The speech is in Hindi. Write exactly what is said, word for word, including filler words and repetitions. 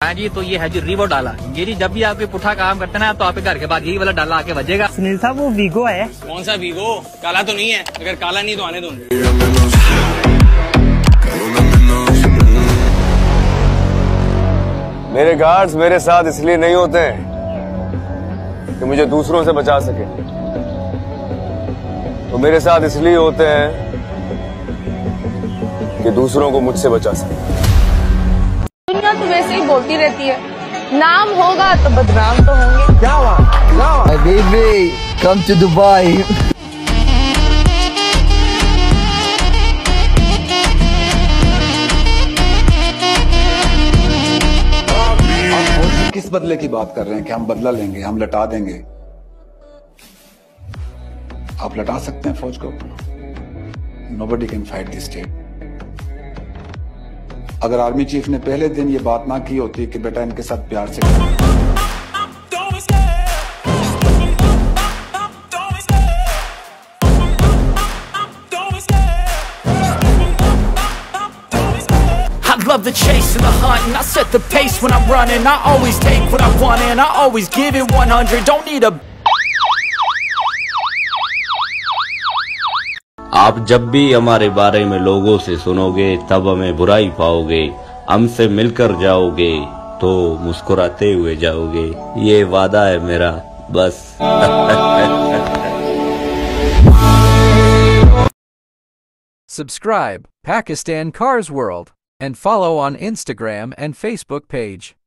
हाँ जी, तो ये है जी वीगो डाला। ये जी जब भी आप कोई पुठा काम करते ना तो आपके घर के बाद यही वाला डाला आके बजेगा। सुनील साहब वो वीगो है। कौन सा वीगो? काला तो नहीं है? अगर काला नहीं तो आने दो। मेरे गार्ड्स मेरे साथ इसलिए नहीं होते हैं कि मुझे दूसरों से बचा सके, तो मेरे साथ इसलिए होते हैं कि दूसरों को मुझसे बचा सके। दुनिया तो वैसे ही बोलती रहती है, नाम होगा तो बदनाम तो होंगे। क्या हुआ? क्या हुआ? Baby, come to Dubai. किस बदले की बात कर रहे हैं कि हम बदला लेंगे, हम लटा देंगे? आप लटा सकते हैं फौज को? Nobody can fight this state. अगर आर्मी चीफ ने पहले दिन ये बात ना की होती कि बेटा इनके साथ प्यार से I love the chase and the hunt, and I set the pace when I'm running. I always take what I want and I always give it one hundred. Don't need a आप जब भी हमारे बारे में लोगों से सुनोगे तब हमें बुराई पाओगे, हमसे मिलकर जाओगे तो मुस्कुराते हुए जाओगे, ये वादा है मेरा बस। Subscribe Pakistan Cars World and follow on Instagram and Facebook page.